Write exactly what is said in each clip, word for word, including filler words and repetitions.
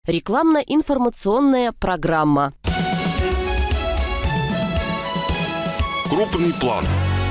Рекламно-информационная программа. Крупный план.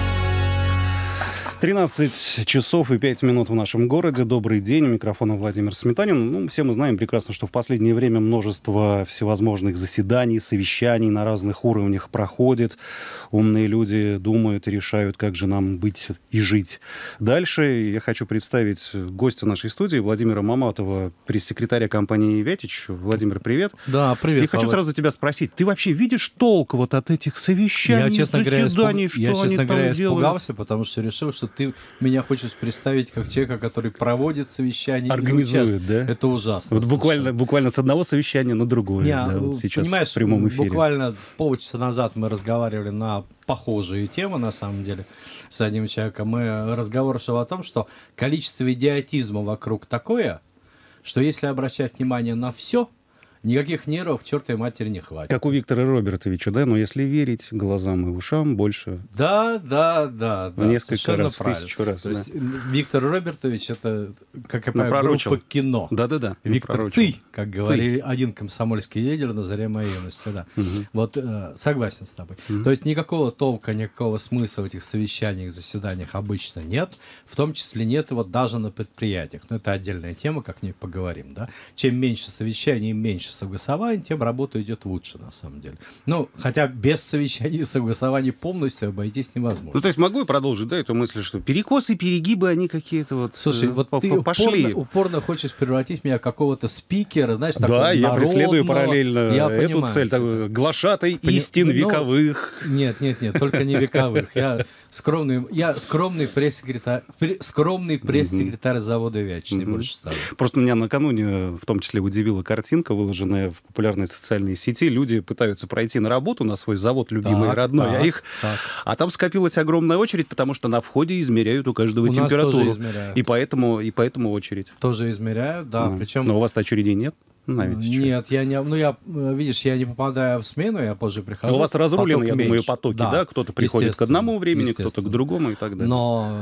тринадцать часов и пять минут в нашем городе. Добрый день. У микрофона Владимир Сметанин. Ну, все мы знаем прекрасно, что в последнее время множество всевозможных заседаний, совещаний на разных уровнях проходит. Умные люди думают и решают, как же нам быть и жить дальше. Я хочу представить гостя нашей студии Владимира Маматова, пресс-секретаря компании «Вятич». Владимир, привет. Да, привет. И хочу сразу тебя спросить. Ты вообще видишь толк вот от этих совещаний, я, честно заседаний, говоря, что я, они честно там говоря, делают? испугался, потому что решил, что ты меня хочешь представить как человека, который проводит совещание. Организует, да? Это ужасно. Вот буквально, буквально с одного совещания на другое. Не, да, вот сейчас понимаешь, в прямом эфире. Буквально полчаса назад мы разговаривали на похожие темы, на самом деле, с одним человеком. Мы разговор шел о том, что количество идиотизма вокруг такое, что если обращать внимание на все, никаких нервов к чертовой матери не хватит. Как у Виктора Робертовича, да? Но если верить глазам и ушам, больше... Да, да, да. да Несколько раз, правильно. тысячу раз. То да. есть Виктор Робертович — это, как я понимаю, Напророчил. группа кино. Да-да-да. Виктор напророчил. Цый, как говорили, Цый. Один комсомольский лидер на заре моей юности. Да. Угу. Вот э, согласен с тобой. Угу. То есть никакого толка, никакого смысла в этих совещаниях, заседаниях обычно нет. В том числе нет его даже на предприятиях. Но это отдельная тема, как нибудь поговорим. Да? Чем меньше совещаний, меньше согласований, тем работа идет лучше, на самом деле. Ну, хотя без совещаний и согласований полностью обойтись невозможно. Ну, то есть могу я продолжить, да, эту мысль, что перекосы, перегибы, они какие-то вот... Слушай, вот ты упорно, упорно хочешь превратить меня в какого-то спикера, знаешь, такого Да, я народного. преследую параллельно я эту понимаю, цель, такой, глашатай Пони... истин ну, вековых. Нет, нет, нет, только не вековых. Я скромный, я скромный пресс-секретарь, скромный пресс-секретарь завода «Вятич», не больше того. Просто меня накануне в том числе удивила картинка, выложенная в популярной социальной сети. Люди пытаются пройти на работу на свой завод любимый так, и родной, так, а их... Так. А там скопилась огромная очередь, потому что на входе измеряют у каждого у температуру. Нас тоже измеряют. И поэтому, и поэтому очередь. Тоже измеряют, да. Ну, причем... Но у вас очередей нет? Нет, я не, ну я, видишь, я не попадаю в смену, я позже прихожу. А у вас разрулены, я меньше. думаю, потоки, да? да? Кто-то приходит к одному времени, кто-то к другому и так далее. Но,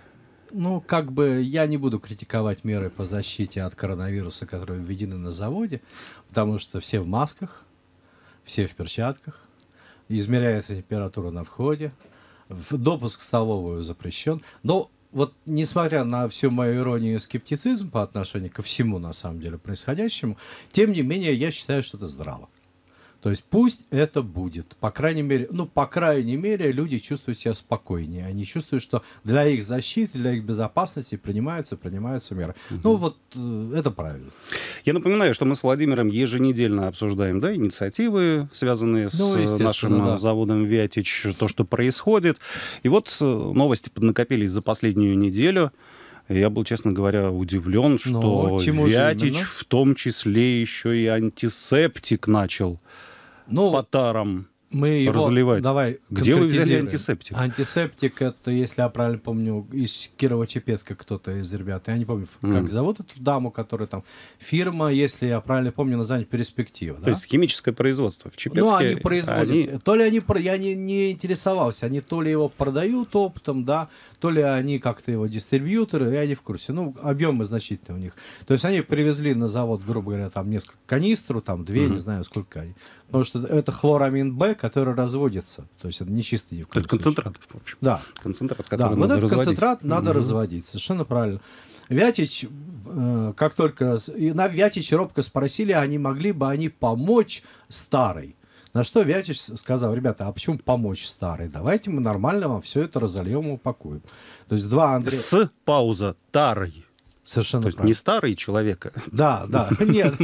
ну, как бы я не буду критиковать меры по защите от коронавируса, которые введены на заводе, потому что все в масках, все в перчатках, измеряется температура на входе, допуск в столовую запрещен. Но вот несмотря на всю мою иронию и скептицизм по отношению ко всему, на самом деле, происходящему, тем не менее, я считаю, что это здраво. То есть пусть это будет. По крайней мере, ну, по крайней мере, люди чувствуют себя спокойнее. Они чувствуют, что для их защиты, для их безопасности принимаются, принимаются меры. Угу. Ну, вот э, это правильно. Я напоминаю, что мы с Владимиром еженедельно обсуждаем, да, инициативы, связанные с ну, нашим да. заводом «Вятич», то, что происходит. И вот новости поднакопились за последнюю неделю. Я был, честно говоря, удивлен, что «Вятич» в том числе еще и антисептик начал ну, по тарам мы его, разливать. Давай Где вы взяли антисептик? Антисептик — это, если я правильно помню, из Кирово-Чепецка кто-то из ребят. Я не помню, mm. как зовут эту даму, которая там... Фирма, если я правильно помню, название «Перспектива». То да? есть химическое производство в Чепецке. Ну, они производят. Они... То ли они... Я не, не интересовался. Они то ли его продают оптом, да, то ли они как-то его дистрибьюторы, я не в курсе. Ну, объемы значительные у них. То есть они привезли на завод, грубо говоря, там несколько канистру, там две, mm. не знаю, сколько они. Потому что это хлорамин Б, который разводится. То есть это не чистый. Это концентрат, в общем. Да. Концентрат, который да, надо вот этот разводить. концентрат надо угу. разводить. Совершенно правильно. Вятич, э, как только... И на Вятич робко спросили, а не могли бы они помочь старой. На что Вятич сказал: ребята, а почему помочь старой? Давайте мы нормально вам все это разольем и упакуем. То есть два Андрея... С пауза тарой. Совершенно То есть правильно. не старый человека. Да, да. Нет.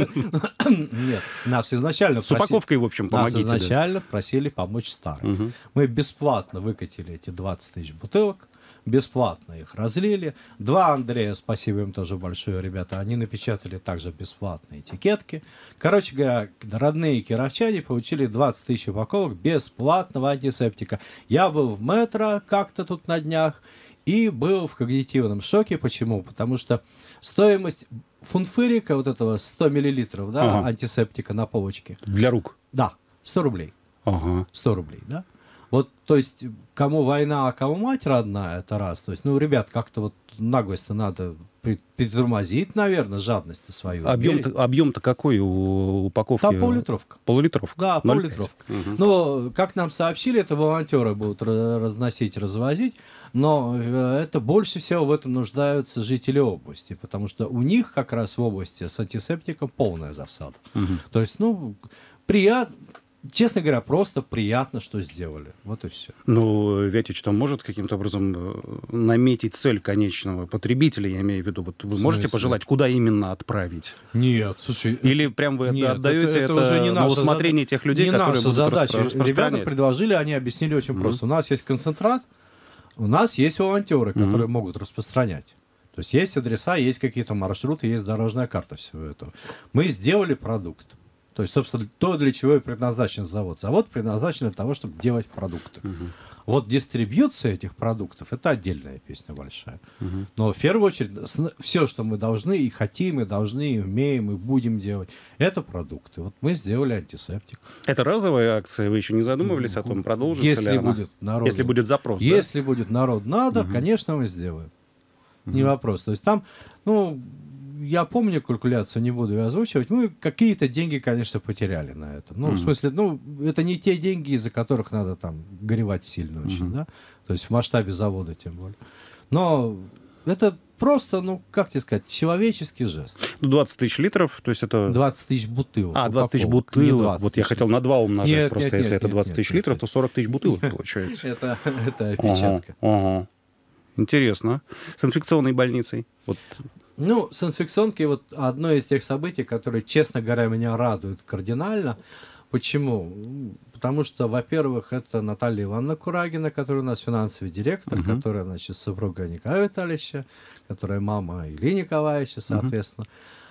Нет. Нас изначально С упаковкой, в общем, помогите. Нас изначально просили помочь старым. Угу. Мы бесплатно выкатили эти двадцать тысяч бутылок. Бесплатно их разлили. Два Андрея, спасибо им тоже большое, ребята, они напечатали также бесплатные этикетки. Короче говоря, родные кировчане получили двадцать тысяч упаковок бесплатного антисептика. Я был в метро как-то тут на днях и был в когнитивном шоке. Почему? Потому что стоимость фунфырика, вот этого сто миллилитров, да, ага. антисептика на полочке. Для рук? Да, сто рублей. Ага. сто рублей, да. Вот, то есть, кому война, а кому мать родная, это раз. То есть, ну, ребят, как-то вот наглость-то надо при- притормозить, наверное, жадность свою. Объем-то, объем-то какой у упаковки? Там поллитровка. Полулитровка? Да, ноль поллитровка. пять. Мгм. Но, как нам сообщили, это волонтеры будут ra- разносить, развозить, но э, это больше всего в этом нуждаются жители области, потому что у них как раз в области с антисептиком полная засада. Мгм. То есть, ну, приятно, честно говоря, просто приятно, что сделали. Вот и все. Ну, Вятич там может каким-то образом э, наметить цель конечного потребителя, я имею в виду. Вот вы В можете смысле? пожелать, куда именно отправить? Нет, слушай, Или прям вы Нет, отдаете это, на наша усмотрение зада- тех людей, не которые наша будут задача. распро- распространять? Ребята предложили, они объяснили очень просто. У нас есть концентрат, у нас есть волонтеры, которые могут распространять. То есть есть адреса, есть какие-то маршруты, есть дорожная карта всего этого. Мы сделали продукт. То есть, собственно, то, для чего и предназначен завод. Завод предназначен для того, чтобы делать продукты. Вот дистрибьюция этих продуктов — это отдельная песня большая. Но в первую очередь все, что мы должны и хотим, и должны, и умеем, и будем делать, это продукты. Вот мы сделали антисептик. Это разовая акция, вы еще не задумывались о том, продолжится Если ли она? будет народ, Если будет запрос, да? Если будет народ надо, конечно, мы сделаем. Не вопрос. То есть там, ну, я помню калькуляцию, не буду ее озвучивать, мы какие-то деньги, конечно, потеряли на это. Ну, в смысле, ну, это не те деньги, из-за которых надо там горевать сильно очень, да? То есть в масштабе завода тем более. Но это просто, ну, как тебе сказать, человеческий жест. Ну, двадцать тысяч литров, то есть это... двадцать тысяч бутылок. А, двадцать тысяч упаковок, не бутылок. двадцать Вот я тысяч. хотел на два умножать, Нет, просто нет, если нет, это нет, двадцать нет, тысяч нет, литров, нет. то сорок тысяч бутылок получается. Это, это Ага, опечатка. ага. Интересно. С инфекционной больницей. Вот. Ну, с инфекционкой вот одно из тех событий, которые, честно говоря, меня радуют кардинально. Почему? Потому что, во-первых, это Наталья Ивановна Курагина, которая у нас финансовый директор, Мгм. которая, значит, супруга Николая Витальевича, которая мама Ильи Николаевича, соответственно.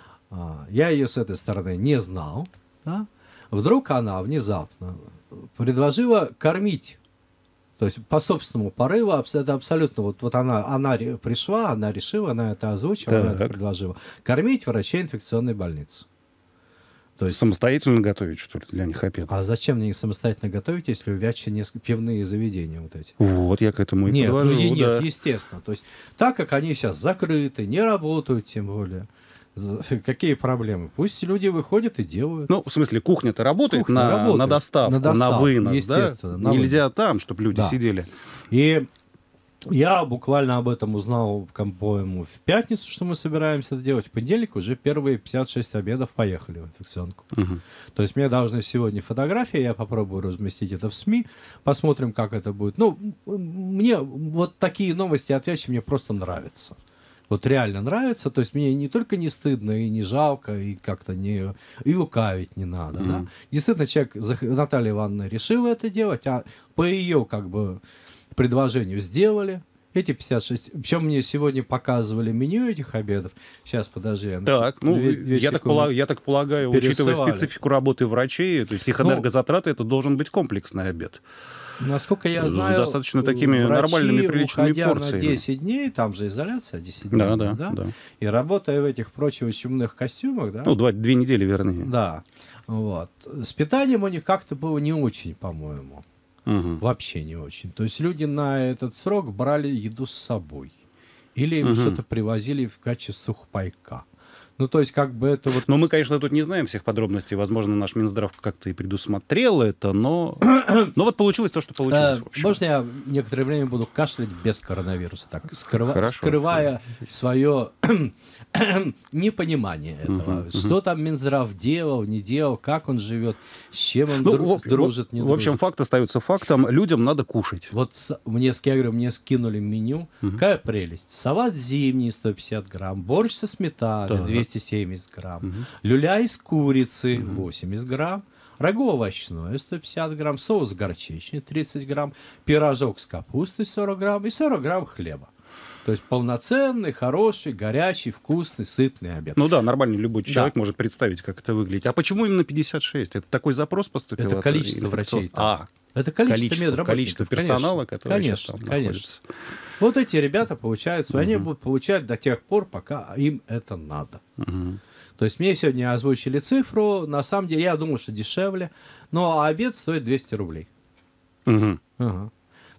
А, Я ее с этой стороны не знал. Да? Вдруг она внезапно предложила кормить. То есть по собственному порыву, абс- это абсолютно, вот, вот она, она ре- пришла, она решила, она это озвучила, она это Так. предложила. Кормить врачей инфекционной больницы. То есть, Самостоятельно готовить, что ли, для них обед? а зачем мне их самостоятельно готовить, если у Вятча несколько пивные заведения вот эти? Вот, я к этому и Нет, ну, подвожу, е- да. нет, естественно. То есть, так как они сейчас закрыты, не работают, тем более, за- какие проблемы? Пусть люди выходят и делают. Ну, в смысле, кухня-то работает, Кухня на, работает. на доставку, На на, доставку, вынос, да? естественно, на Нельзя там, чтобы люди Да. сидели. И я буквально об этом узнал, ком- по-моему, в пятницу, что мы собираемся это делать. В понедельник уже первые пятьдесят шесть обедов поехали в инфекционку. Мгм. То есть мне должны сегодня фотографии, я попробую разместить это в СМИ, посмотрим, как это будет. Ну, м- мне вот такие новости от Вятчи мне просто нравятся. Вот реально нравится, то есть мне не только не стыдно и не жалко, и как-то не и лукавить не надо, да. Мгм. Действительно, человек, зах- Наталья Ивановна решила это делать, а по ее как бы предложению сделали. Эти пятьдесят шесть... Причем мне сегодня показывали меню этих обедов. Сейчас, подожди. я Так, ну, две- две я, так секунды. полагаю, я так полагаю, учитывая Пересылали. специфику работы врачей, то есть их Ну, энергозатраты, это должен быть комплексный обед. Насколько я С знаю, достаточно такими врачи, нормальными, приличными уходя порциями. на десять дней, там же изоляция десять дней, Да, да, да. и работая в этих прочих чумных костюмах, да, Ну, два, две недели, вернее. да, вот. С питанием у них как-то было не очень, по-моему. Мгм. Вообще не очень. То есть люди на этот срок брали еду с собой. Или им Мгм. что-то привозили в качестве сухпайка. Ну, то есть, как бы это вот... Но мы, конечно, тут не знаем всех подробностей. Возможно, наш Минздрав как-то и предусмотрел это, но... Но вот получилось то, что получилось. Э, в общем. можно я некоторое время буду кашлять без коронавируса, так, скрыва- Хорошо. скрывая свое непонимание этого. Мгм, Что там Минздрав делал, не делал, как он живет, с чем он Ну, дру- в- дружит, в- не В общем, дружит. факт остается фактом. Людям надо кушать. Вот с- мне, с- я говорю, мне скинули меню. Какая прелесть. Салат зимний сто пятьдесят грамм, борщ со сметаной Так. двести семьдесят грамм, люля из курицы восемьдесят грамм, рагу овощное сто пятьдесят грамм, соус горчичный тридцать грамм, пирожок с капустой сорок грамм и сорок грамм хлеба. То есть полноценный, хороший, горячий, вкусный, сытный обед. Ну да, нормальный любой Да. человек может представить, как это выглядит. А почему именно пятьдесят шесть? Это такой запрос поступил? Это от количество инфекцион- врачей там. А, Это количество, количество, медработников, количество персонала, конечно, который сейчас конечно, там конечно. находится. Вот эти ребята получают, они будут получать до тех пор, пока им это надо. Мгм. То есть мне сегодня озвучили цифру, на самом деле я думал, что дешевле, но обед стоит двести рублей. Мгм. Ага.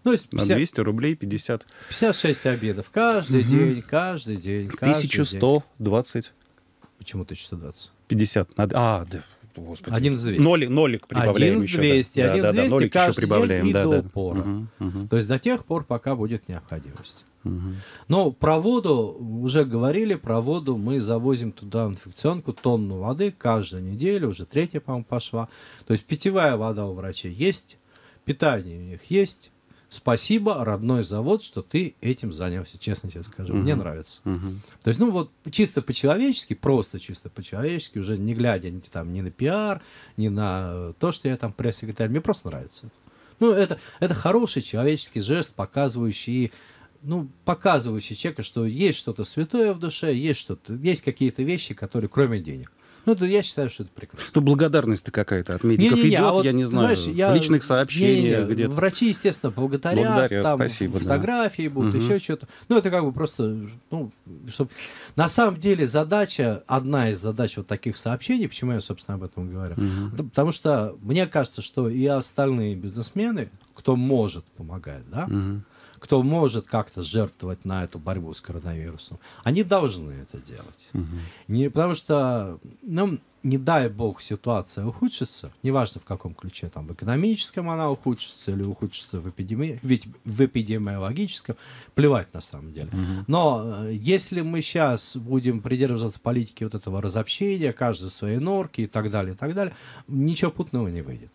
Ну, то есть На пятьдесят двести рублей пятьдесят. пятьдесят шесть обедов каждый Мгм. день, каждый день, каждый тысяча день. сто двадцать. Почему тысяча сто двадцать? пятьдесят. Надо- А, да. Господи. одиннадцать двести. Нолик, нолик прибавляем одиннадцать еще. двести, да. Да, да, да, одиннадцать двести нолик еще каждый прибавляем. день и да, до да. упора. Мгм, мгм, То есть до тех пор, пока будет необходимость. мгм. Но про воду, уже говорили, про воду мы завозим туда в инфекционку тонну воды каждую неделю, уже третья, по-моему, пошла. То есть питьевая вода у врачей есть, питание у них есть. Спасибо, родной завод, что ты этим занялся, честно тебе скажу. Мне Мгм. нравится. Мгм. То есть, ну вот чисто по-человечески, просто чисто по-человечески, уже не глядя ни, там, ни на пиар, ни на то, что я там пресс-секретарь, мне просто нравится. Ну, это, это хороший человеческий жест, показывающий, ну, показывающий человеку, что есть что-то святое в душе, есть что-то, есть какие-то вещи, которые кроме денег. Ну, это, я считаю, что это прекрасно. Ну, благодарность-то какая-то от медиков Не-не-не, идет, а вот, я не ты знаю, знаешь, я- в личных сообщениях не-не-не, где-то. Врачи, естественно, благодарят, Благодарят, там спасибо, да. фотографии будут, Мгм. еще что-то. Ну, это как бы просто, ну, чтобы... На самом деле задача, одна из задач вот таких сообщений, почему я, собственно, об этом говорю, Мгм. да, потому что мне кажется, что и остальные бизнесмены, кто может помогать, да, Мгм. кто может как-то жертвовать на эту борьбу с коронавирусом, они должны это делать. Мгм. Не, потому что, ну, не дай бог, ситуация ухудшится, неважно в каком ключе, там, в экономическом она ухудшится или ухудшится в, эпидеми... ведь в эпидемиологическом, плевать на самом деле. Мгм. Но э, если мы сейчас будем придерживаться политики вот этого разобщения, каждой своей норки и так далее, и так далее, ничего путного не выйдет.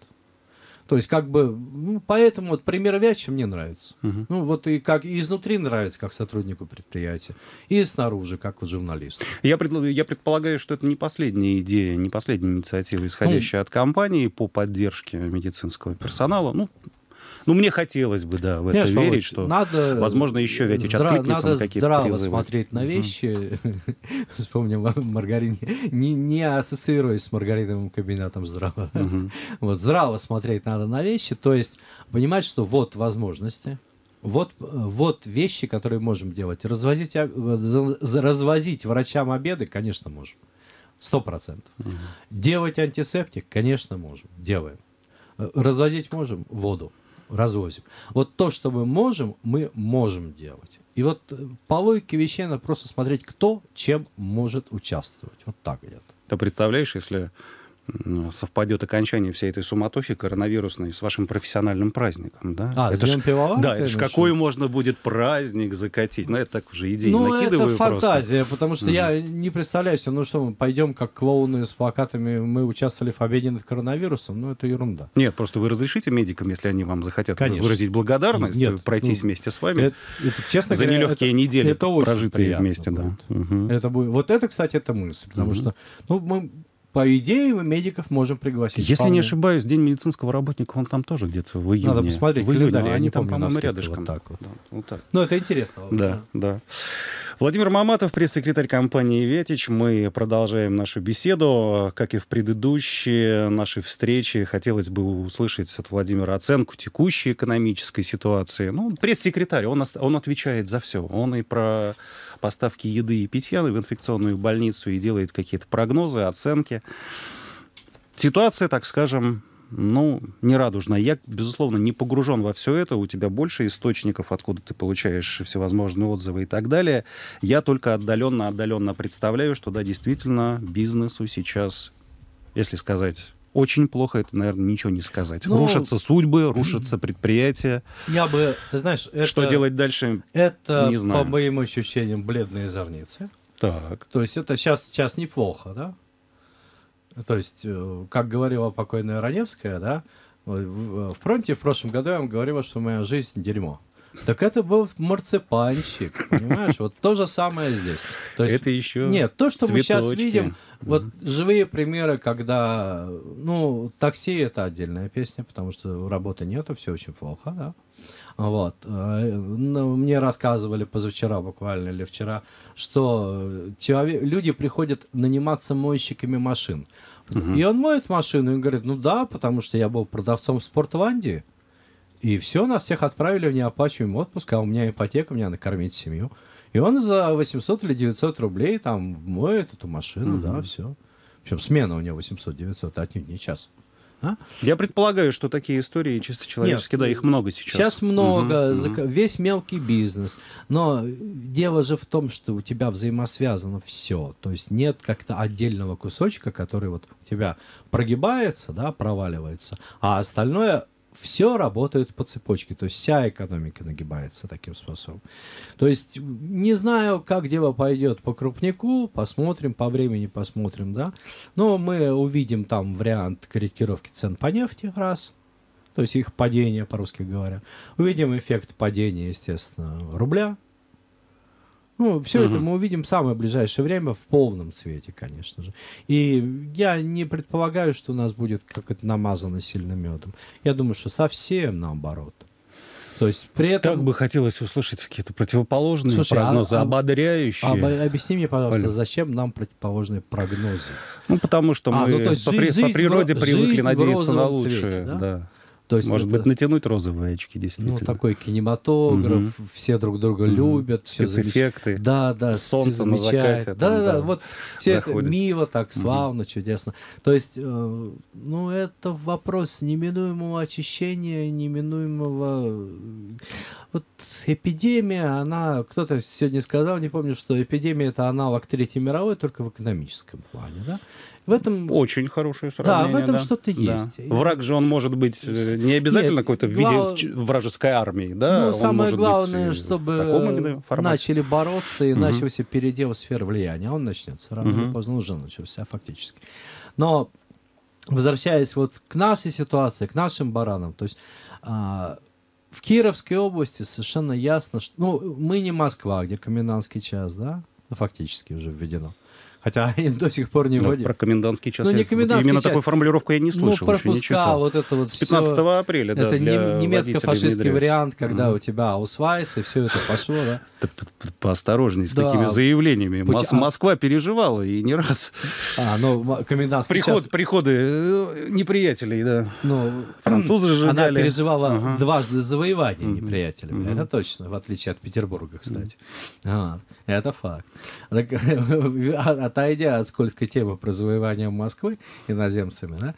То есть, как бы, ну, поэтому вот пример Вячи мне нравится. Мгм. Ну, вот и как и изнутри нравится, как сотруднику предприятия, и снаружи, как вот журналисту. Я, предл- я предполагаю, что это не последняя идея, не последняя инициатива, исходящая от компании по поддержке медицинского персонала. Ну, ну мне хотелось бы, да, в это Понимаешь, верить, Володь, что, надо возможно, еще Вятич здра- откликнется надо на какие-то здраво призывы. смотреть на Мгм. вещи. Вспомнил о Маргарине. Не, не ассоциируясь с Маргариновым кабинетом здраво. Мгм. Вот здраво смотреть надо на вещи, то есть понимать, что вот возможности, вот, э, вот вещи, которые можем делать. Развозить, а, за- за- развозить врачам обеды, конечно, можем. Сто процентов. Мгм. Делать антисептик, конечно, можем. Делаем. Э, Развозить можем воду. Развозим. Вот то, что мы можем, мы можем делать. И вот э, по логике вещей надо просто смотреть, кто чем может участвовать. Вот так идет. Ты представляешь, если м, совпадет окончание всей этой суматохи коронавирусной с вашим профессиональным праздником, да? А, с это ж, Днем пивоварения, да, это ж ну, какой что? можно будет праздник закатить? Ну, это так уже идеи Ну, накидываю это просто. фантазия, потому что я не представляю себе, ну что, мы пойдем как клоуны с плакатами, мы участвовали в победе над коронавирусом, ну это ерунда. Нет, просто вы разрешите медикам, если они вам захотят Конечно. выразить благодарность, Нет, пройтись ну, вместе с вами Это, это, честно за говоря, нелегкие это- недели, это очень прожитые приятно вместе, да. будет. Мгм. Это будет. Вот это, кстати, это мысль, потому Мгм. что, ну, мы, по идее, мы медиков можем пригласить. Если вполне. не ошибаюсь, День медицинского работника, он там тоже где-то в июне. Надо посмотреть в июне, календарь, а я они не там, помню, по-моему, навскидку, рядышком. вот так вот. Да, вот так. Ну, это интересно. Да, да. Владимир Маматов, пресс-секретарь компании «Вятич». Мы продолжаем нашу беседу. Как и в предыдущие наши встречи, хотелось бы услышать от Владимира оценку текущей экономической ситуации. Ну, пресс-секретарь, он, ост- он отвечает за все. Он и про поставки еды и питья в инфекционную больницу и делает какие-то прогнозы, оценки. Ситуация, так скажем, ну, нерадужная. Я, безусловно, не погружен во все это. У тебя больше источников, откуда ты получаешь всевозможные отзывы и так далее. Я только отдаленно-отдаленно представляю, что, да, действительно, бизнесу сейчас, если сказать очень плохо, это, наверное, ничего не сказать. Ну, рушатся судьбы, рушатся предприятия. Я бы, ты знаешь, это, Что делать дальше? это не знаю. по моим ощущениям, бледные зорницы. Так. То есть это сейчас, сейчас неплохо, да? То есть, э, как говорила покойная Раневская, да, в в фронте в прошлом году я вам говорила, что моя жизнь дерьмо. Так это был марципанчик, понимаешь? Вот то же самое здесь. То есть, Это еще нет, то, что мы сейчас цветочки. видим, вот живые примеры, когда, ну, такси — это отдельная песня, потому что работы нету, все очень плохо, да. Вот. Э, ну, мне рассказывали позавчера буквально или вчера, что человек, люди приходят наниматься мойщиками машин. Мгм. И он моет машину и говорит, ну да, потому что я был продавцом в Спортландии, и все, нас всех отправили в неоплачиваемый отпуск, а у меня ипотека, мне надо кормить семью. И он за восемьсот или девятьсот рублей там моет эту машину, Мгм. да, все. Причем смена у него восемьсот-девятьсот, а отнюдь не час. А? Я предполагаю, что такие истории чисто человеческие, да, их много сейчас. Сейчас много, Мгм, мгм. весь мелкий бизнес. Но дело же в том, что у тебя взаимосвязано все. То есть нет как-то отдельного кусочка, который вот у тебя прогибается, да, проваливается, а остальное все работает по цепочке. То есть вся экономика нагибается таким способом. То есть не знаю, как дело пойдет по крупнику, посмотрим, по времени посмотрим, да. Но мы увидим там вариант корректировки цен по нефти, раз. То есть их падение, по-русски говоря. Увидим эффект падения, естественно, рубля. Ну, все Мгм. это мы увидим в самое ближайшее время в полном цвете, конечно же. И я не предполагаю, что у нас будет как это намазано сильно медом. Я думаю, что совсем наоборот. То есть при этом... Так бы хотелось услышать какие-то противоположные Слушай, а- прогнозы, а- ободряющие. Об- объясни мне, пожалуйста, Понятно. зачем нам противоположные прогнозы? Ну, потому что А, мы ну, то есть по, жи- при- по жизнь в природе ро- привыкли жизнь в надеяться на розовом лучшее. цвете, да? Да. То есть Может это- быть, натянуть розовые очки, действительно. Ну, такой кинематограф, Мгм. все друг друга Мгм. любят, все Спецэффекты. Да, да, Солнце все на замечают. закате, Да, там, да, да, да, вот все это заходит. мило, так славно, чудесно. То есть, э, ну, это вопрос неминуемого очищения, неминуемого... э, Вот эпидемия, она... Кто-то сегодня сказал, не помню, что эпидемия — это аналог Третьей мировой, только в экономическом плане, да? В этом... Очень хорошее Да, сравнение. в этом что-то есть. Враг же он может быть э, не обязательно Нет, какой-то в глав- виде ч- вражеской армии, да? Ну, Он самое может быть главное, и в чтобы таком именно формате. начали бороться и Мгм. начался передел сфер влияния. Он начнется рано или Мгм. поздно, уже начался фактически. Но возвращаясь вот к нашей ситуации, к нашим баранам, то есть а, в Кировской области совершенно ясно, что ну, мы не Москва, где комендантский час, да, ну, фактически уже введено. Хотя они до сих пор не Ну, вводят. про комендантский час. Ну, я- не вот комендантский именно час. такую формулировку я не Ну, слышал, еще не пропуска, читал. вот это вот С всё. пятнадцатого апреля, да, Это для нем- немецко-фашистский водителей вариант, когда Мгм. у тебя аусвайс, и все это пошло, да? Да п- п- Поосторожней с Да. такими заявлениями. Пути- Мос- а- Москва переживала и не раз. А, ну, м- комендантский Приход, час, приходы э, неприятелей, да. ну, Французы она сжигали. переживала Ага. дважды завоевание Мгм. неприятелями. Мгм. Это точно, в отличие от Петербурга, кстати. А, это факт. Так, а- отойдя от скользкой темы про завоевание Москвы иноземцами, да,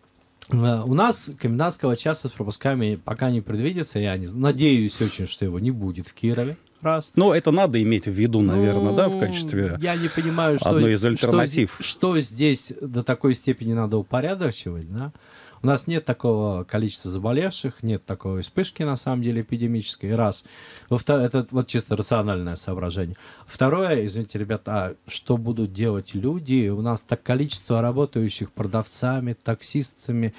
э, у нас комендантского часа с пропусками пока не предвидится. Я не, з- надеюсь очень, что его не будет в Кирове. Раз. Но это надо иметь в виду, наверное, да, в Ну, качестве Я не понимаю, что, одной из что альтернатив. зи- Что, здесь до такой степени надо упорядочивать, да? У нас нет такого количества заболевших, нет такой вспышки, на самом деле, эпидемической, раз. Во-вторых, это вот чисто рациональное соображение. Второе, извините, ребята, а что будут делать люди? У нас так количество работающих продавцами, таксистами,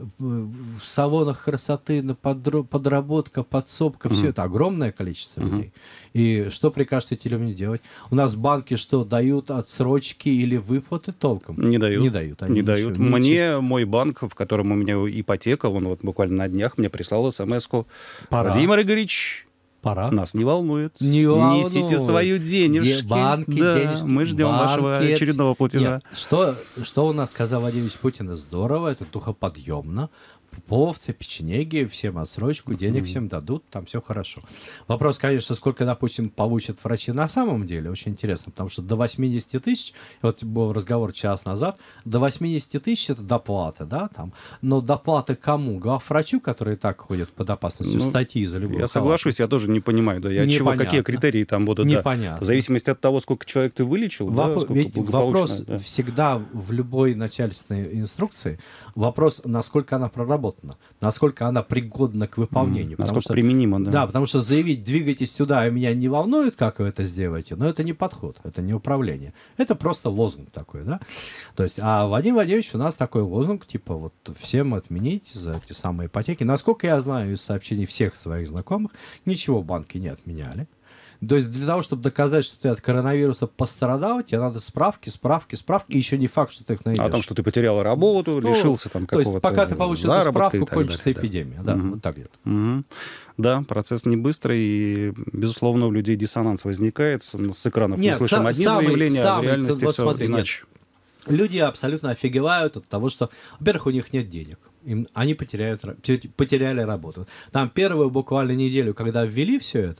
в в салонах красоты, на подро- подработка, подсобка, все Мгм. это огромное количество Мгм. людей. И что прикажете этим людям делать? У нас банки что, дают отсрочки или выплаты толком? Не дают. Не дают. они Не ничего- дают. ничего. Мне мой банк, в котором у меня ипотека, он вот буквально на днях мне прислал смс-ку. Пора. Владимир Игоревич, Пора. нас не волнует. Не Несите волнует. свою денежки. Де- банки, Да, денежки, мы ждем вашего банки. очередного платежа. Нет, что, что у нас сказал Владимир Путин? Здорово, это духоподъемно. Поповцы, печенеги, всем отсрочку, денег всем дадут, там все хорошо. Вопрос, конечно, сколько, допустим, получат врачи на самом деле, очень интересно, потому что до восьмидесяти тысяч, вот был разговор час назад, до восьмидесяти тысяч это доплаты, да, там, но доплаты кому? Главврачу, которые и так ходят под опасностью Ну, статьи за любую Я соглашусь, я тоже не понимаю, да, я чего, Непонятно. какие критерии там будут. да. Непонятно. В зависимости от того, сколько человек ты вылечил, да, Воп- сколько Ведь благополучно, вопрос да. всегда в любой начальственной инструкции, вопрос, насколько она проработана, насколько она пригодна к выполнению. потому Насколько что- применимо, да. Да, потому что заявить «двигайтесь туда, и меня не волнует, как вы это сделаете», но это не подход, это не управление. Это просто лозунг такой, да. То есть, а Владимир Владимирович у нас такой лозунг, типа вот всем отменить за эти самые ипотеки. Насколько я знаю из сообщений всех своих знакомых, ничего банки не отменяли. То есть для того, чтобы доказать, что ты от коронавируса пострадал, тебе надо справки, справки, справки, и еще не факт, что ты их найдешь. О том, что ты потерял работу, Ну, лишился там То есть какого-то пока ты получишь эту заработка справку, и так кончится далее, да. эпидемия. Да, Мгм. вот так где-то. Мгм. Да, процесс не быстрый, и, безусловно, у людей диссонанс возникает. С, с экранов Нет, мы слышим са- одни самый- заявления, а в самый реальности ц- вот все смотри, нет. иначе. Люди абсолютно офигевают от того, что, во-первых, у них нет денег. Им, они потеряют, ра- те- потеряли работу. Там первую буквально неделю, когда ввели все это, да,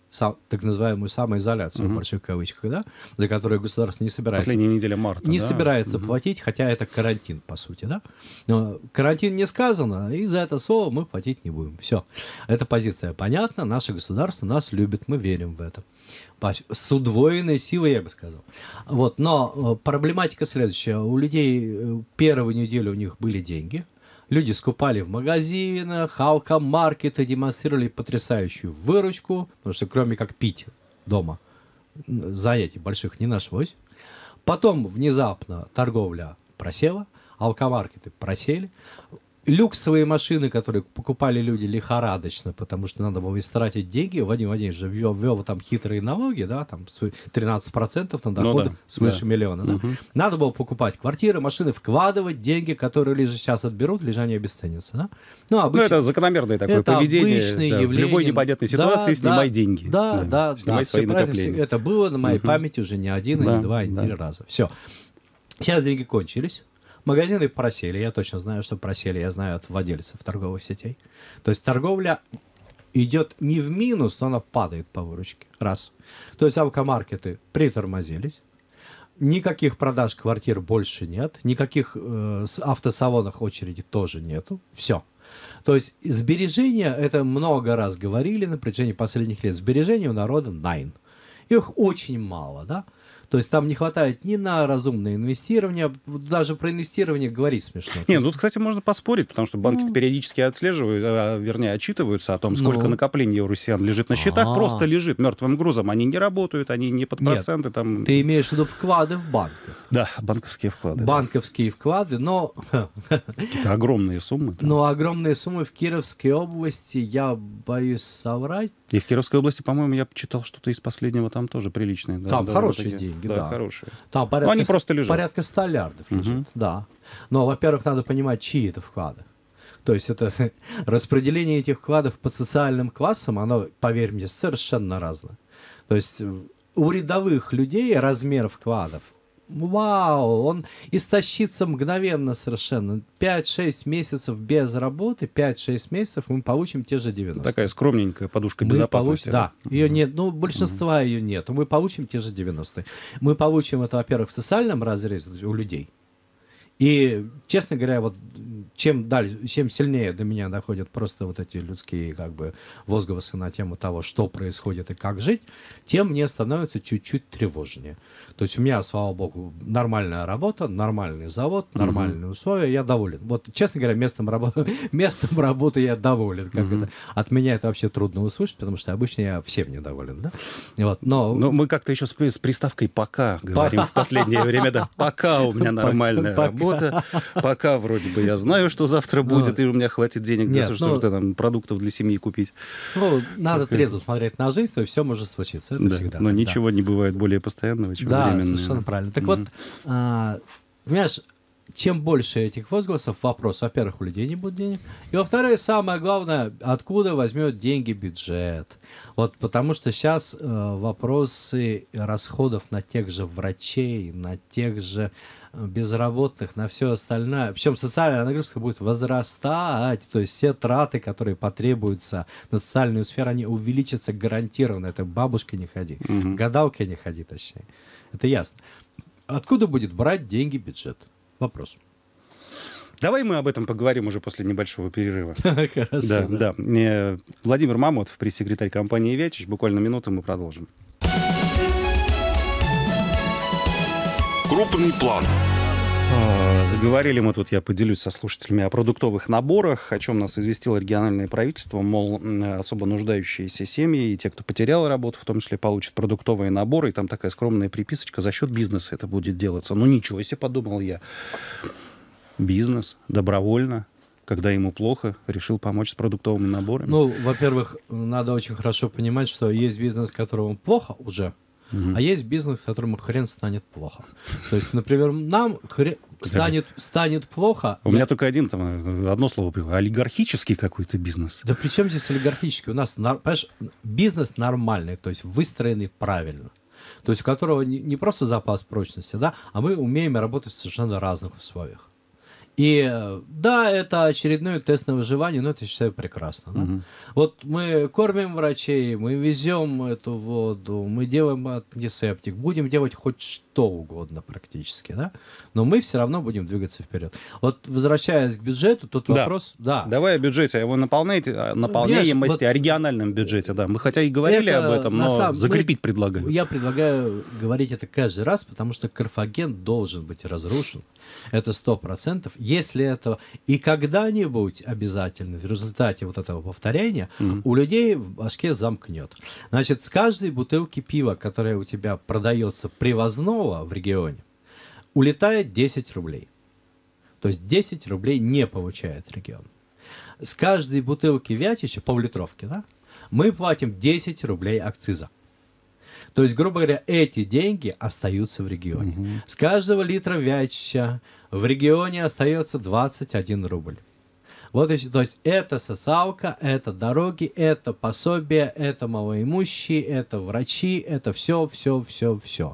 сам, так называемую самоизоляцию, Мгм. в больших кавычках, да, за которую государство не собирается, Последняя неделя марта. не да? собирается Мгм. платить, хотя это карантин, по сути, да. Но карантин не сказано, и за это слово мы платить не будем. Все. Эта позиция понятна, наше государство нас любит, мы верим в это. Паш- С удвоенной силой, я бы сказал. Вот, но э, проблематика следующая. У людей э, первую неделю у них были деньги. Люди скупали в магазинах, алкомаркеты, демонстрировали потрясающую выручку, потому что кроме как пить дома м, занятий больших не нашлось. Потом внезапно торговля просела, алкомаркеты просели. Люксовые машины, которые покупали люди лихорадочно, потому что надо было истратить деньги. Вадим Владимирович же ввел, ввел там хитрые налоги, да, там свой тринадцать процентов на Ну доходы да, свыше да. миллиона. Да? Мгм. Надо было покупать квартиры, машины, вкладывать деньги, которые лишь сейчас отберут, лишь они обесценятся. Да? Ну, Ну, обычно- это закономерное такое это поведение. обычное да, в явление. любой непонятной Да, ситуации да, снимай деньги. Да, да, Снимай да. свои Всё правильно, накопления. это было на моей Мгм. памяти уже не один, и Да, не два, и не да. три раза. Все. Сейчас деньги кончились. Магазины просели. Я точно знаю, что просели. Я знаю от владельцев торговых сетей. То есть торговля идет не в минус, но она падает по выручке. Раз. То есть алкомаркеты притормозились. Никаких продаж квартир больше нет. Никаких э, с- автосалонах очереди тоже нету. Все. То есть сбережения, это много раз говорили на протяжении последних лет, сбережения у народа найн. Их очень мало, да? То есть там не хватает ни на разумное инвестирование, даже про инвестирование говорить смешно. Не, ну тут, кстати, можно поспорить, потому что банки периодически отслеживают, а, вернее, отчитываются о том, сколько Ну. накоплений у россиян лежит на счетах, А. просто лежит мертвым грузом. Они не работают, они не под Нет, проценты. Там... Ты имеешь в виду вклады в банках. Да, банковские вклады. да. Банковские вклады, но, Какие-то огромные суммы. там. но огромные суммы в Кировской области, я боюсь соврать. И в Кировской области, по-моему, я читал что-то из последнего, там тоже приличные. да, Там довольно хорошие такие. деньги, Да, да. хорошие. Там порядка, они с- просто лежат. порядка ста лярдов лежит, Мгм. да. Но, во-первых, надо понимать, чьи это вклады. То есть это распределение этих вкладов по социальным классам, оно, поверь мне, совершенно разное. То есть э, у рядовых людей размер вкладов, вау, он истощится мгновенно совершенно. пять-шесть месяцев без работы, пять-шесть месяцев мы получим те же девяносто. Такая скромненькая подушка Мы безопасности. получим, да, ее нет, ну, большинства ее нет. Мы получим те же девяностые. Мы получим это, во-первых, в социальном разрезе у людей. И, честно говоря, вот чем дальше, чем сильнее до меня доходят просто вот эти людские как бы возгласы на тему того, что происходит и как жить, тем мне становится чуть-чуть тревожнее. То есть у меня, слава богу, нормальная работа, нормальный завод, нормальные условия, я доволен. Вот, честно говоря, местом, рабо- местом работы я доволен. Как это? От меня это вообще трудно услышать, потому что обычно я всем недоволен. Да? И Вот, но Ну, мы как-то еще с, при- с приставкой «пока» говорим в последнее время, да. Пока у меня нормальная Пока. работа, пока вроде бы я знаю, что завтра будет, и у меня хватит денег для Нет, того, чтобы ну- там продуктов для семьи купить. ну, надо трезво смотреть на жизнь, то есть все может случиться. Это Да, всегда но так, да. ничего не бывает более постоянного, чем Да, временное. совершенно правильно. Так вот, а, понимаешь, чем больше этих возгласов, вопрос, во-первых, у людей не будет денег, и во-вторых, самое главное, откуда возьмет деньги бюджет. Вот потому что сейчас э, вопросы расходов на тех же врачей, на тех же э, безработных, на все остальное, причем социальная нагрузка будет возрастать, то есть все траты, которые потребуются на социальную сферу, они увеличатся гарантированно. Это бабушка не ходи, Мгм. гадалка не ходи, точнее. Это ясно. Откуда будет брать деньги бюджет? Вопрос. Давай мы об этом поговорим уже после небольшого перерыва. Хорошо. Да, да. Э, Владимир Мамотов, пресс-секретарь компании «Вятич». Буквально минуту мы продолжим. Крупный план. А, Заговорили мы тут, я поделюсь со слушателями, о продуктовых наборах, о чем нас известило региональное правительство, мол, м, особо нуждающиеся семьи и те, кто потерял работу, в том числе, получат продуктовые наборы, и там такая скромная приписочка, за счет бизнеса это будет делаться. Ну ничего себе, подумал я. Бизнес добровольно, когда ему плохо, решил помочь с продуктовыми наборами. Ну, во-первых, надо очень хорошо понимать, что есть бизнес, которому плохо уже, Мгм. а есть бизнес, которому хрен станет плохо. То есть, например, нам хрен станет, станет плохо. У я- меня только один, там, э, одно слово, появилось, олигархический какой-то бизнес. Да при чем здесь олигархический? У нас, нар- понимаешь, бизнес нормальный, то есть выстроенный правильно. То есть у которого не, не просто запас прочности, да, а мы умеем работать в совершенно разных условиях. И э, да, это очередной тест на выживание, но это, я считаю, прекрасно. Да? Мгм. Вот мы кормим врачей, мы везем эту воду, мы делаем антисептик, будем делать хоть что угодно практически, да? Но мы все равно будем двигаться вперед. Вот возвращаясь к бюджету, тут Да. вопрос, да. Давай о бюджете, о его наполняете, о наполняемости, вот- о региональном бюджете, да. Мы хотя и говорили Это об этом, на но самом- закрепить мы- предлагаю. Я предлагаю говорить это каждый раз, потому что Карфаген должен быть разрушен. Это сто процентов. Если это и когда-нибудь обязательно в результате вот этого повторения Мгм. у людей в башке замкнет. Значит, с каждой бутылки пива, которая у тебя продается привозного в регионе, улетает десять рублей. То есть десять рублей не получает регион. С каждой бутылки Вятича, поллитровки, да, мы платим десять рублей акциза. То есть, грубо говоря, эти деньги остаются в регионе. Мгм. С каждого литра Вятича в регионе остается двадцать один рубль. Вот, и всё. То есть это социалка, это дороги, это пособие, это малоимущие, это врачи, это все, все, все, все.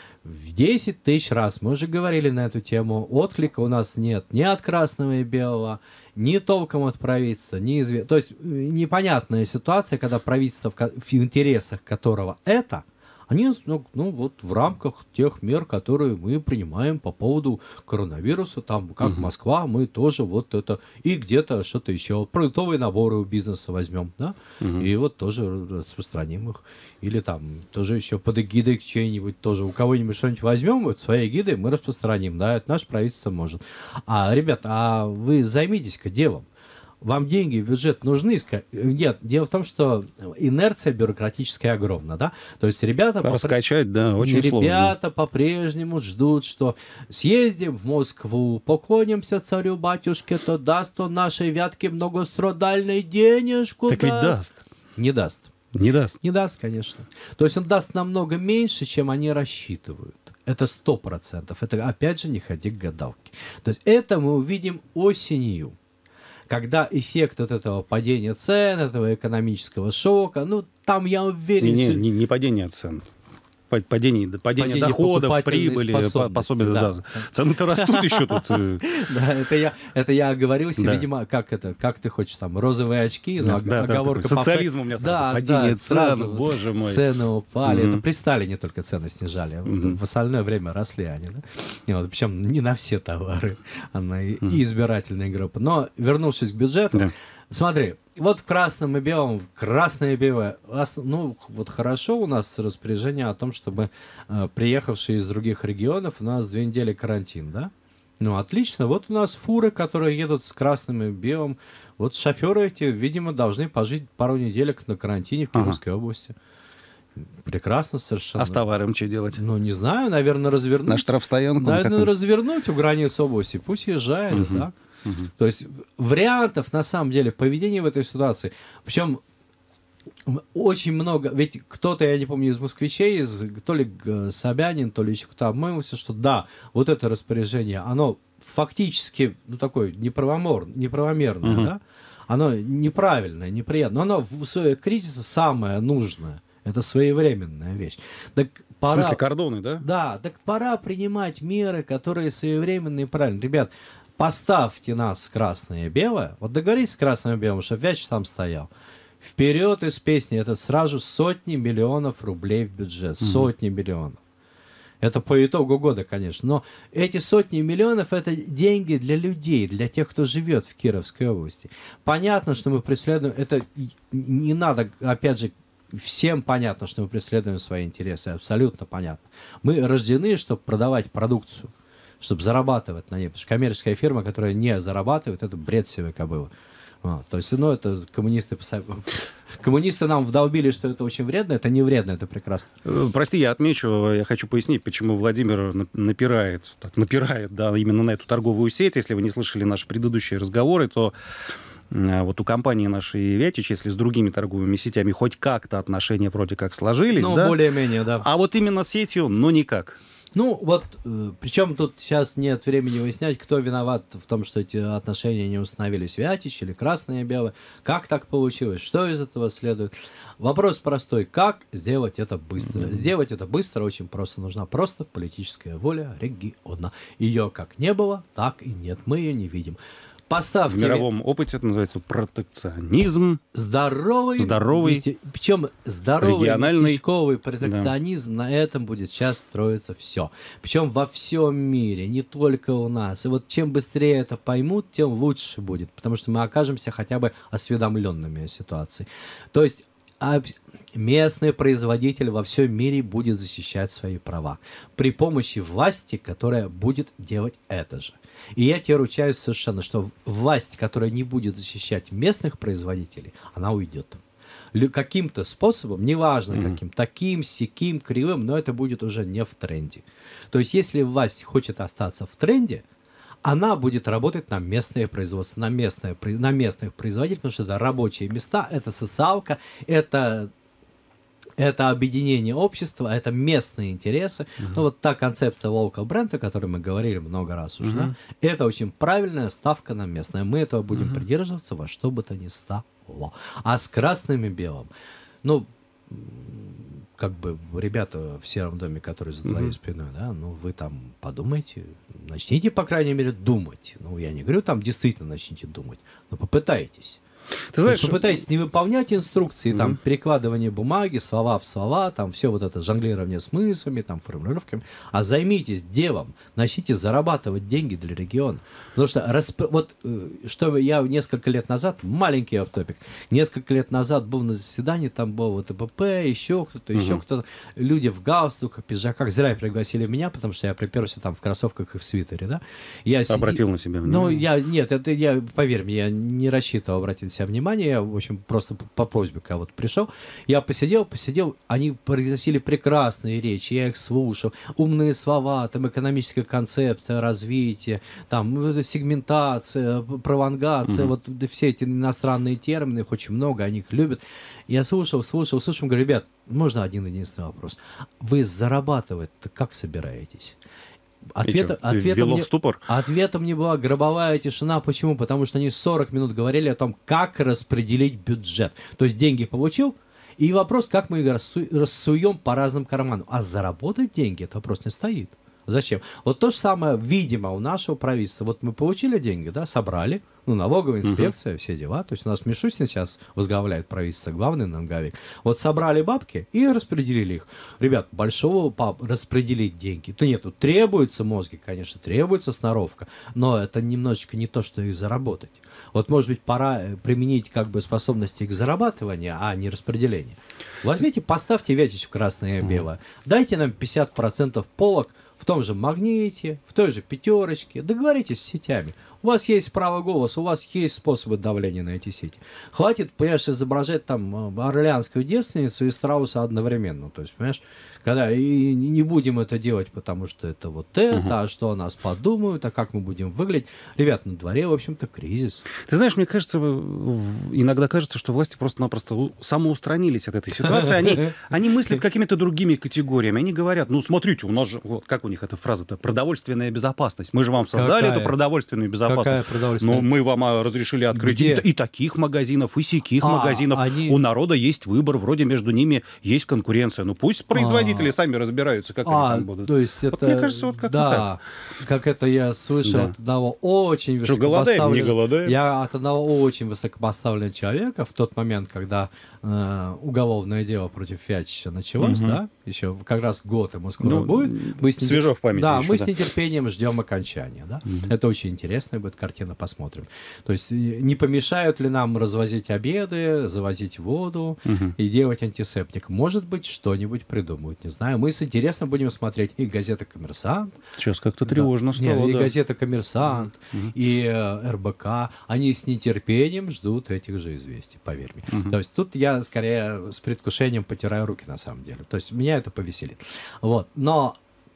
В десять тысяч раз мы уже говорили на эту тему. Отклика у нас нет ни от красного и белого, ни толком от правительства, ни изве... То есть э, непонятная ситуация, когда правительство, в, ко- в интересах которого это, они ну, ну, вот в рамках тех мер, которые мы принимаем по поводу коронавируса, там как Мгм. Москва, мы тоже вот это, и где-то что-то еще, продуктовые наборы у бизнеса возьмем, да, Мгм. и вот тоже распространим их, или там тоже еще под эгидой чьей-нибудь, тоже у кого-нибудь что-нибудь возьмем, вот своей эгидой мы распространим, да, это наше правительство может. А, ребят, а вы займитесь-ка делом. Вам деньги в бюджет нужны? Ска- Нет, дело в том, что инерция бюрократическая огромна, да? То есть ребята... попр- Раскачать, да, очень сложно. Ребята по-прежнему ждут, что съездим в Москву, поклонимся царю-батюшке, то даст он нашей Вятке многострадальной денежку. Так ведь даст. Не даст. Не даст. Не даст, конечно. То есть он даст намного меньше, чем они рассчитывают. Это сто процентов. Это, опять же, не ходи к гадалке. То есть это мы увидим осенью, когда эффект от этого падения цен, этого экономического шока, ну, там, я уверен... Не, не, всё- не, не падение цен. Па- Падение, падение, Падение доходов, покупательной прибыли, по- способности, пособия, да. да. Цены-то растут еще тут. э, Да, это я, это я оговорился, Да. видимо, как это, как ты хочешь, там, розовые очки, Да, ну, ог- да, да, оговорка... такой по- социализм у меня сразу, Да, падение да, цен, сразу боже мой. Цены упали. Мгм. Это при Сталине только цены снижали. а вот Мгм. В остальное время росли они, да? И вот, причем не на все товары, а на и- Мгм. и избирательные группы. Но, вернувшись к бюджету, Да. смотри, вот в красном и белом, в красное и белое, ос- ну, вот хорошо у нас распоряжение о том, чтобы э, приехавшие из других регионов, у нас две недели карантин, да? Ну, отлично. Вот у нас фуры, которые едут с красным и белым. Вот шоферы эти, видимо, должны пожить пару неделек на карантине в Ага. Кировской области. Прекрасно совершенно. А с товаром что делать? Ну, не знаю, наверное, развернуть. На штрафстоянку? на Наверное, какую? развернуть у границ области. Пусть езжает, Мгм. так? Мгм. То есть вариантов, на самом деле, поведения в этой ситуации. Причем очень много, ведь кто-то, я не помню, из москвичей, из, то ли Г- Собянин, то ли еще кто-то обмолвился, что да, вот это распоряжение, оно фактически, ну, такое неправомор, неправомерное, Мгм. да? Оно неправильное, неприятное, но оно в условиях кризиса самое нужное. Это своевременная вещь. Так В пора... смысле, кордоны, да? Да, так пора принимать меры, которые своевременные и правильные. Ребят, поставьте нас красное и белое. Вот договоритесь с красным и белым, чтобы Вяч там стоял. Вперед из песни. Это сразу сотни миллионов рублей в бюджет. Сотни миллионов. Это по итогу года, конечно. Но эти сотни миллионов — это деньги для людей, для тех, кто живет в Кировской области. Понятно, что мы преследуем... Это и- не надо, опять же, всем понятно, что мы преследуем свои интересы. Абсолютно понятно. Мы рождены, чтобы продавать продукцию, чтобы зарабатывать на ней. Потому что коммерческая фирма, которая не зарабатывает, это бред сивой кобылы. А, то есть, ну, это коммунисты... посо- Коммунисты нам вдолбили, что это очень вредно. Это не вредно, это прекрасно. Э, Прости, я отмечу, я хочу пояснить, почему Владимир на- напирает, так, напирает, да, именно на эту торговую сеть. Если вы не слышали наши предыдущие разговоры, то э, вот у компании нашей Вятич, если с другими торговыми сетями хоть как-то отношения вроде как сложились, Ну, да, более-менее, да. а вот именно с сетью, ну, никак. Ну, вот, э, причем тут сейчас нет времени выяснять, кто виноват в том, что эти отношения не установились, Вятич или Красное и Белое. Как так получилось? Что из этого следует? Вопрос простой. Как сделать это быстро? Mm-hmm. Сделать это быстро очень просто. Нужна просто политическая воля региона. Ее как не было, так и нет. Мы ее не видим. Поставьте... В мировом опыте это называется протекционизм. Здоровый, здоровый вести... причем здоровый региональный местечковый протекционизм, да. На этом будет сейчас строиться все. Причем во всем мире, не только у нас. И вот чем быстрее это поймут, тем лучше будет, потому что мы окажемся хотя бы осведомленными о ситуации. То есть местный производитель во всем мире будет защищать свои права при помощи власти, которая будет делать это же. И я тебе ручаюсь совершенно, что власть, которая не будет защищать местных производителей, она уйдет. Каким-то способом, неважно mm-hmm. каким, таким, сяким, кривым, но это будет уже не в тренде. То есть если власть хочет остаться в тренде, она будет работать на местное производство, на, местное, на местных производителей, потому что это рабочие места, это социалка, это, это объединение общества, это местные интересы. Uh-huh. Ну вот та концепция local бренд, о которой мы говорили много раз уже, uh-huh. да, это очень правильная ставка на местное. Мы этого будем uh-huh. придерживаться во что бы то ни стало. А с красным и белым, ну... как бы ребята в сером доме, которые за твоей mm-hmm. спиной, да, ну вы там подумайте, начните, по крайней мере, думать. Ну, я не говорю, там действительно начните думать, но попытайтесь. Ты знаешь, попытайтесь не выполнять инструкции, mm-hmm. там, перекладывание бумаги, слова в слова, там, все вот это жонглирование смыслами, там, формулировками, а займитесь делом, начните зарабатывать деньги для региона. Потому что, расп... вот, что я несколько лет назад, маленький автопик, несколько лет назад был на заседании, там был вот ТПП, еще кто-то, еще mm-hmm. кто-то, люди в галстуках, пиджаках, зря пригласили меня, потому что я приперся там в кроссовках и в свитере, да. Я обратил сиди... на себя внимание. Ну, я, нет, это я, поверь мне, я не рассчитывал обратить на себя внимание, я, в общем, просто по, по просьбе кого-то пришел, я посидел, посидел, они произносили прекрасные речи, я их слушал, умные слова, там, экономическая концепция, развитие, там, сегментация, пролонгация, mm-hmm. вот да, все эти иностранные термины, их очень много, они их любят. Я слушал, слушал, слушал, говорю, ребят, можно один единственный вопрос. Вы зарабатывать-то как собираетесь? Ответа, ответом, мне, ответом мне была гробовая тишина. Почему? Потому что они сорок минут говорили о том, как распределить бюджет. То есть деньги получил, и вопрос, как мы их рассу, рассуем по разным карманам. А заработать деньги, это вопрос не стоит. Зачем? Вот то же самое, видимо, у нашего правительства. Вот мы получили деньги, да, собрали, ну, налоговая инспекция, uh-huh. все дела. То есть у нас Мишустин сейчас возглавляет правительство, главный налоговик. Вот собрали бабки и распределили их. Ребят, большого пап распределить деньги. То нет, тут требуются мозги, конечно, требуется сноровка, но это немножечко не то, что их заработать. Вот, может быть, пора применить как бы способности к зарабатыванию, а не распределению. Возьмите, поставьте Вятич в красное и белое. Дайте нам пятьдесят процентов полок в том же Магните, в той же Пятерочке. Договоритесь с сетями. У вас есть право голоса, у вас есть способы давления на эти сети. Хватит, понимаешь, изображать там орлеанскую девственницу и страуса одновременно. То есть, понимаешь, когда и не будем это делать, потому что это вот это, угу. а что о нас подумают, а как мы будем выглядеть. Ребят, на дворе, в общем-то, кризис. Ты знаешь, мне кажется, иногда кажется, что власти просто-напросто самоустранились от этой ситуации. Они, они мыслят какими-то другими категориями. Они говорят, ну, смотрите, у нас же, вот как у них эта фраза-то, продовольственная безопасность. Мы же вам создали Какая? эту продовольственную безопасность. Но мы вам разрешили открыть и, и таких магазинов, и сяких а, магазинов. Они... У народа есть выбор, вроде между ними есть конкуренция. Ну, пусть производители а, сами разбираются, как а, они там будут. То есть вот это... Мне кажется, вот как-то да, так. Как это я слышал да. от одного очень Что, голодаем, не голодаем? Я от одного очень высокопоставленного человека в тот момент, когда э, уголовное дело против Вятича началось, угу. да, еще как раз год ему скоро ну, будет. Мы с нетер... Свежо в памяти Да, еще, мы да. с нетерпением ждем окончания. Да? Угу. Это очень интересная будет картина, посмотрим. То есть не помешают ли нам развозить обеды, завозить воду угу. и делать антисептик? Может быть, что-нибудь придумают, не знаю. Мы с интересом будем смотреть и газета «Коммерсант». Сейчас как-то тревожно да. стало. Нет, и да. газета «Коммерсант», угу. и э, эр бэ ка. Они с нетерпением ждут этих же известий, поверь мне. Угу. То есть тут я скорее с предвкушением потираю руки, на самом деле. То есть меня это повеселит. Вот. Но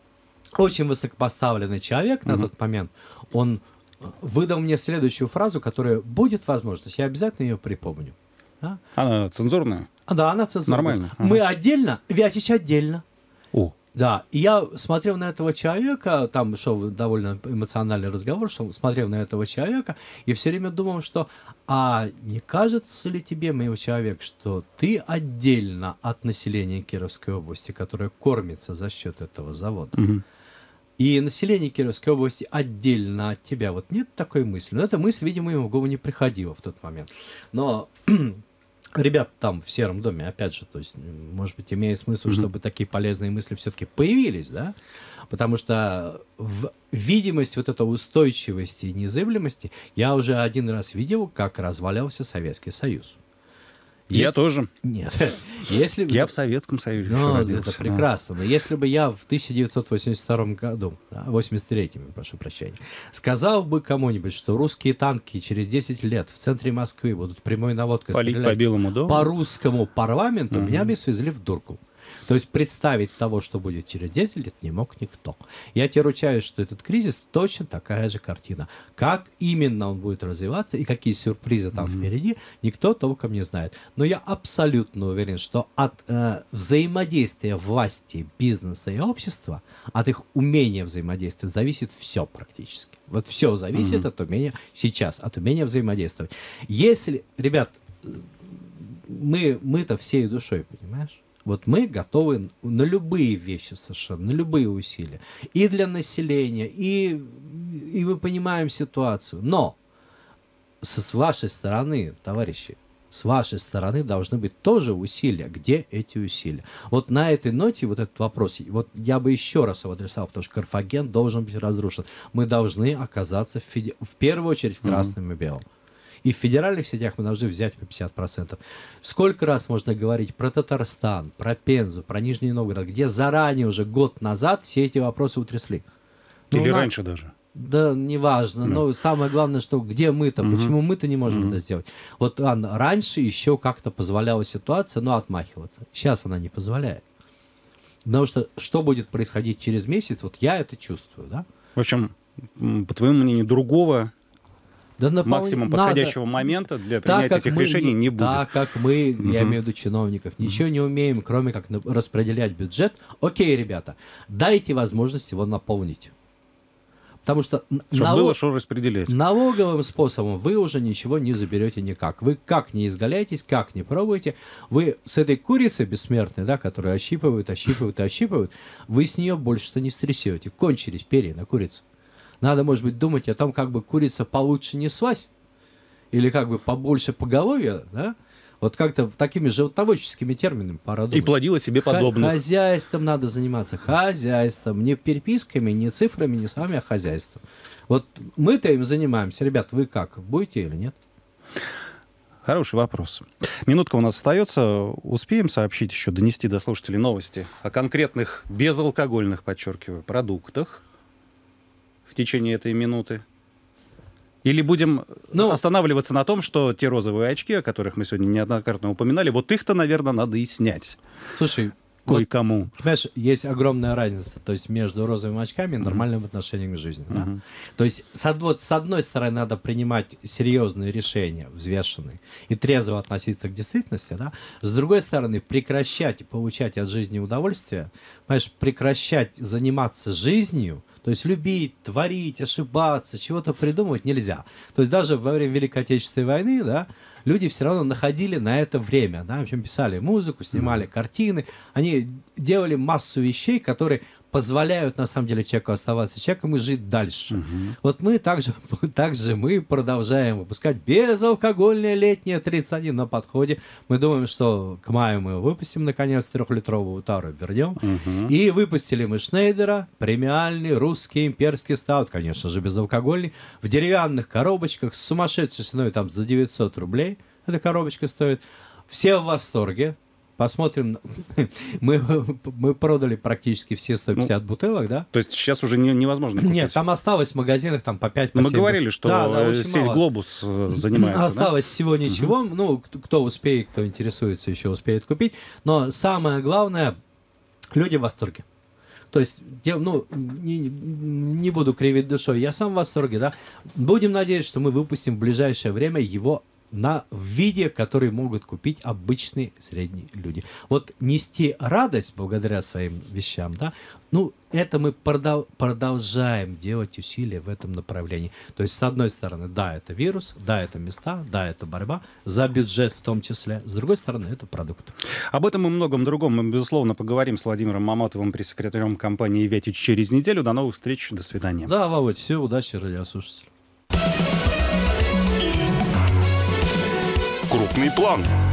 очень высокопоставленный человек угу. на тот момент, он выдал мне следующую фразу, которая будет возможность. Я обязательно ее припомню. Да? Она цензурная? А, да, она цензурная. Нормально. Мы ага. отдельно, Вятич отдельно. О. Да, и я смотрел на этого человека, там шел довольно эмоциональный разговор, шел, смотрел на этого человека, и все время думал, что, а не кажется ли тебе, мой человек, что ты отдельно от населения Кировской области, которое кормится за счет этого завода, Мгм. и население Кировской области отдельно от тебя, вот нет такой мысли? Но эта мысль, видимо, ему в голову не приходила в тот момент. Но ребят там в Сером доме, опять же, то есть, может быть, имеет смысл, Мгм. чтобы такие полезные мысли все-таки появились, да? Потому что в видимость вот этой устойчивости и незыблемости я уже один раз видел, как развалялся Советский Союз. Я Если- тоже. Нет. Если... Я в Советском Союзе Ну, еще родился. это прекрасно. Но если бы я в тысяча девятьсот восемьдесят втором году, да, восемьдесят третьем, прошу прощения, сказал бы кому-нибудь, что русские танки через десять лет в центре Москвы будут прямой наводкой Полить стрелять по Белому дому. по русскому парламенту, Мгм. меня бы свезли в дурку. То есть представить того, что будет через десять лет, не мог никто. Я тебе ручаюсь, что этот кризис точно такая же картина. Как именно он будет развиваться и какие сюрпризы там Мгм. впереди, никто толком не знает. Но я абсолютно уверен, что от э, взаимодействия власти, бизнеса и общества, от их умения взаимодействовать, зависит все практически. Вот все зависит Мгм. от умения сейчас, от умения взаимодействовать. Если, ребят, мы, мы-то всей душой, понимаешь? Вот мы готовы на любые вещи совершенно, на любые усилия. И для населения, и, и мы понимаем ситуацию. Но с, с вашей стороны, товарищи, с вашей стороны должны быть тоже усилия. Где эти усилия? Вот на этой ноте вот этот вопрос, вот я бы еще раз его адресовал, потому что Карфаген должен быть разрушен. Мы должны оказаться в, феде- в первую очередь в Мгм. красном и белом. И в федеральных сетях мы должны взять по пятьдесят процентов. Сколько раз можно говорить про Татарстан, про Пензу, про Нижний Новгород, где заранее уже год назад все эти вопросы утрясли. Ну, Или на- раньше даже. Да, неважно. Ну. Но самое главное, что где мы-то, Мгм. почему мы-то не можем Мгм. это сделать. Вот Анна, раньше еще как-то позволяла ситуация, но отмахиваться. Сейчас она не позволяет. Потому что что будет происходить через месяц, вот я это чувствую, да? В общем, м, по твоему мнению, другого Да напол- максимум надо- подходящего момента для Так принятия как этих мы решений не будет. Так как мы, Мгм. я имею в виду чиновников, ничего не умеем, кроме как на- распределять бюджет, окей, ребята, дайте возможность его наполнить. Потому что н- Чтобы налог- было что распределять. налоговым способом вы уже ничего не заберете никак. Вы как не изгаляетесь, как не пробуете, вы с этой курицей бессмертной, да, которую ощипывают, ощипывают и ощипывают, вы с нее больше-то не стрясете. Кончились перья на курицу. Надо, может быть, думать о том, как бы курица получше неслась, или как бы побольше поголовья, да? Вот как-то такими животноводческими терминами пора И думать. плодила себе Ха- подобных. Хозяйством надо заниматься. Хозяйством. Не переписками, не цифрами, не с вами, а хозяйством. Вот мы-то им занимаемся. Ребят, вы как? Будете или нет? Хороший вопрос. Минутка у нас остается. Успеем сообщить еще, донести до слушателей новости о конкретных безалкогольных, подчеркиваю, продуктах в течение этой минуты? Или будем Ну, останавливаться на том, что те розовые очки, о которых мы сегодня неоднократно упоминали, вот их-то, наверное, надо и снять Слушай, вот, кое-кому. понимаешь, есть огромная разница, то есть между розовыми очками и нормальным отношением к жизни. Да? Мгм. То есть с, од- вот, с одной стороны надо принимать серьезные решения, взвешенные, и трезво относиться к действительности, да? С другой стороны прекращать получать от жизни удовольствие, понимаешь, прекращать заниматься жизнью, то есть любить, творить, ошибаться, чего-то придумывать нельзя. То есть даже во время Великой Отечественной войны, да, люди все равно находили на это время, да, в общем, писали музыку, снимали картины, они делали массу вещей, которые позволяют, на самом деле, человеку оставаться человеком и жить дальше. Мгм. Вот мы также, также мы продолжаем выпускать безалкогольное летнее тридцать один на подходе. Мы думаем, что к маю мы выпустим, наконец, трехлитровую тару, вернем. Мгм. И выпустили мы Шнейдера, премиальный русский имперский стаут, конечно же, безалкогольный, в деревянных коробочках с сумасшедшей ценой, там, за девятьсот рублей эта коробочка стоит. Все в восторге. Посмотрим. Мы, мы продали практически все сто пятьдесят бутылок, да? То есть сейчас уже не- невозможно купить. Нет, там осталось в магазинах там по пять, по Но мы семь. говорили, что Да, да, э, очень сеть мало. «Глобус» э, занимается. да? Осталось всего ничего. Ну, кто, кто успеет, кто интересуется, еще успеет купить. Но самое главное, люди в восторге. То есть, я, ну, не, не буду кривить душой, я сам в восторге, да. Будем надеяться, что мы выпустим в ближайшее время его на, в виде, который могут купить обычные средние люди. Вот нести радость благодаря своим вещам, да, ну, это мы продал, продолжаем делать усилия в этом направлении. То есть, с одной стороны, да, это вирус, да, это места, да, это борьба, за бюджет в том числе. С другой стороны, это продукт. Об этом и многом другом мы, безусловно, поговорим с Владимиром Маматовым, пресс-секретарем компании «Вятич» через неделю. До новых встреч, до свидания. Да, Володь, все, удачи радиослушателям. Крупный план.